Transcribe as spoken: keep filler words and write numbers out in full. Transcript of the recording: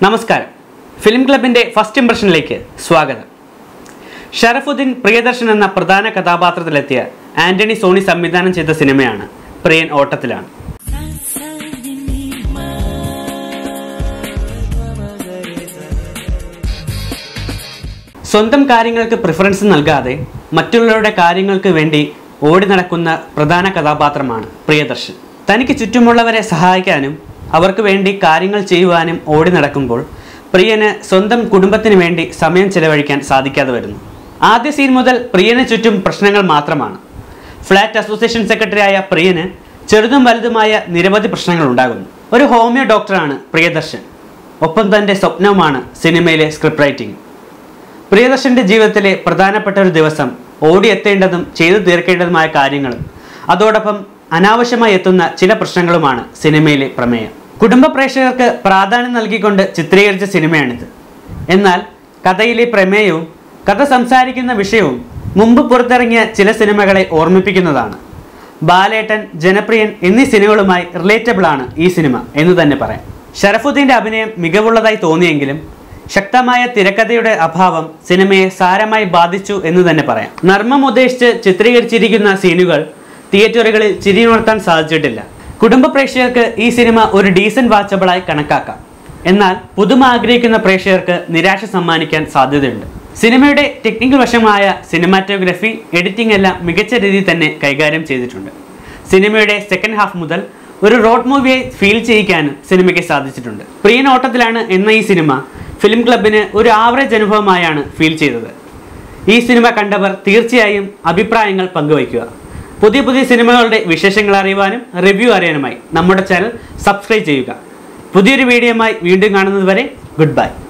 നമസ്കാരം. ഫിലിം ക്ലബിന്റെ ഫസ്റ്റ് ഇംപ്രഷനിലേക്ക് സ്വാഗതം. ഷറഫുദ്ദീൻ പ്രിയദർശൻ എന്ന പ്രധാന കഥാപാത്രത്തിലെത്തിയ ആന്റണി സോണി സംവിധാനം ചെയ്ത സിനിമയാണ് പ്രിയൻ ഓട്ടത്തിലാണ്. സ്വന്തം കാര്യങ്ങൾക്ക് പ്രിഫറൻസ് നൽകാതെ മറ്റുള്ളവരുടെ കാര്യങ്ങൾക്ക് വേണ്ടി ഓടി നടക്കുന്ന പ്രധാന കഥാപാത്രമാണ് പ്രിയദർശൻ. തനിക്ക് ചുറ്റുമുള്ളവരെ സഹായിക്കാനും അവർക്ക് വേണ്ടി കാര്യങ്ങൾ ചെയ്യുവാനും ഓടി നടക്കുമ്പോൾ പ്രിയന് സ്വന്തം കുടുംബത്തിന് വേണ്ടി സമയം ചെലവഴിക്കാൻ സാധിക്കാതെ വരുന്നു. ആദ്യ സീൻ മുതൽ പ്രിയന് ചുറ്റും പ്രശ്നങ്ങൾ മാത്രമാണ്. ഫ്ലാറ്റ് അസോസിയേഷൻ സെക്രട്ടറിയായ പ്രിയന് ചെറുതും വലുതുമായ നിരവധി പ്രശ്നങ്ങൾ ഉണ്ടാകുന്നു. ഒരു ഹോമിയോ ഡോക്ടറാണ് പ്രിയദർശൻ. ഒപ്പം തൻ്റെ സ്വപ്നവുമാണ് സിനിമയിലെ സ്ക്രിപ്റ്റ് റൈറ്റിംഗ്. പ്രിയദർശൻ്റെ ജീവിതത്തിലെ പ്രധാനപ്പെട്ട ഒരു ദിവസം ഓടിയെത്തേണ്ടതും ചെയ്തു തീർക്കേണ്ടതുമായ കാര്യങ്ങളും അതോടൊപ്പം അനാവശ്യമായി എത്തുന്ന ചില പ്രശ്നങ്ങളുമാണ് സിനിമയിലെ പ്രമേയം. കുടുംബ പ്രേക്ഷകർക്ക് പ്രാധാന്യം നൽകിക്കൊണ്ട് ചിത്രീകരിച്ച സിനിമയാണിത്. എന്നാൽ കഥയിലെ പ്രമേയവും കഥ സംസാരിക്കുന്ന വിഷയവും മുമ്പ് പുറത്തിറങ്ങിയ ചില സിനിമകളെ ഓർമ്മിപ്പിക്കുന്നതാണ്. ബാലേട്ടൻ, ജനപ്രിയൻ എന്നീ സിനിമകളുമായി റിലേറ്റബിൾ ആണ് ഈ സിനിമ എന്ന് തന്നെ പറയാം. ഷറഫുദ്ദീൻ്റെ അഭിനയം മികവുള്ളതായി തോന്നിയെങ്കിലും ശക്തമായ തിരക്കഥയുടെ അഭാവം സിനിമയെ സാരമായി ബാധിച്ചു എന്ന് തന്നെ പറയാം. നർമ്മം ഉദ്ദേശിച്ച് ചിത്രീകരിച്ചിരിക്കുന്ന സീനുകൾ തിയേറ്ററുകളിൽ ചിരിയുണർത്താൻ സാധിച്ചിട്ടില്ല. കുടുംബ പ്രേക്ഷകർക്ക് ഈ സിനിമ ഒരു ഡീസന്റ് വാച്ചബിളായി കണക്കാക്കാം. എന്നാൽ പുതുമ ആഗ്രഹിക്കുന്ന പ്രേക്ഷകർക്ക് നിരാശ സമ്മാനിക്കാൻ സാധ്യതയുണ്ട്. സിനിമയുടെ ടെക്നിക്കൽ വശമായ സിനിമാറ്റോഗ്രഫി, എഡിറ്റിംഗ് എല്ലാം മികച്ച രീതിയിൽ തന്നെ കൈകാര്യം ചെയ്തിട്ടുണ്ട്. സിനിമയുടെ സെക്കൻഡ് ഹാഫ് മുതൽ ഒരു റോഡ് മൂവിയെ ഫീൽ ചെയ്യിക്കാനും സിനിമയ്ക്ക് സാധിച്ചിട്ടുണ്ട്. പ്രിയൻ ഓട്ടത്തിലാണ് എന്ന ഈ സിനിമ ഫിലിം ക്ലബിന് ഒരു ആവറേജ് അനുഭവമായാണ് ഫീൽ ചെയ്തത്. ഈ സിനിമ കണ്ടവർ തീർച്ചയായും അഭിപ്രായങ്ങൾ പങ്കുവയ്ക്കുക. പുതിയ പുതിയ സിനിമകളുടെ വിശേഷങ്ങൾ അറിയുവാനും റിവ്യൂ അറിയാനുമായി നമ്മുടെ ചാനൽ സബ്സ്ക്രൈബ് ചെയ്യുക. പുതിയൊരു വീഡിയോയുമായി വീണ്ടും കാണുന്നത് വരെ ഗുഡ് ബൈ.